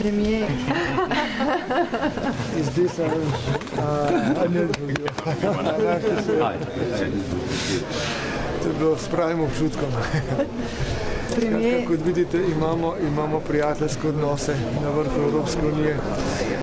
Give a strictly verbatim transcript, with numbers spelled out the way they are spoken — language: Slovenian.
Premier. Is this a, uh, an interview? Hi. To je bilo s pravim občutkom. Premier. Kot vidite, imamo, imamo prijateljske odnose na vrhu Evropske unije.